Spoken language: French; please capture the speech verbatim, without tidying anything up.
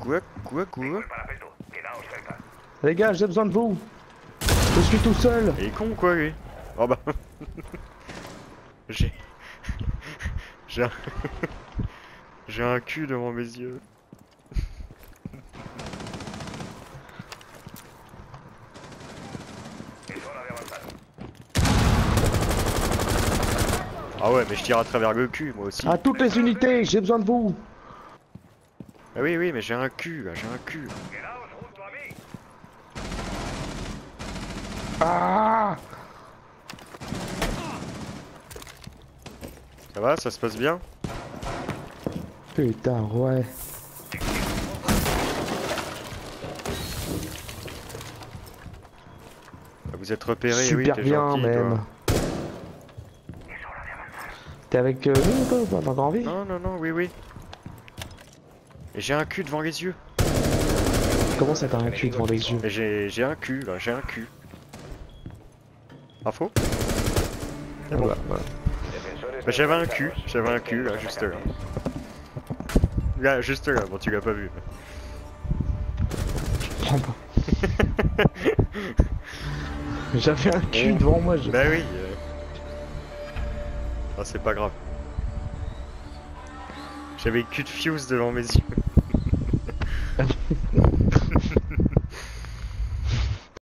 quoi, quoi, quoi? Les gars, j'ai besoin de vous. Je suis tout seul. Il est con quoi lui? Oh bah... J'ai... J'ai un... J'ai un cul devant mes yeux. Ah ouais, mais je tire à travers le cul moi aussi. À toutes les unités, j'ai besoin de vous. Ah oui, oui, mais j'ai un cul là, j'ai un cul. Ah! Ça va, ça se passe bien? Putain, ouais. Vous êtes repéré, Super oui, t'es bien gentil, même. toi. T'es avec euh, nous toi, t'as encore envie? Non, non, non, oui, oui. Et j'ai un cul devant les yeux. Comment ça t'as un cul devant les yeux? Mais j'ai j'ai un cul là, j'ai un cul. Ah faux? Ah bah, bah. Bah, j'avais un cul, j'avais un cul là, juste là. Là, juste là, bon tu l'as pas vu. Je comprends pas. J'avais un cul Oh. devant moi. Je... Bah oui. Euh... Ah, c'est pas grave. J'avais le cul de Fuse devant mes yeux.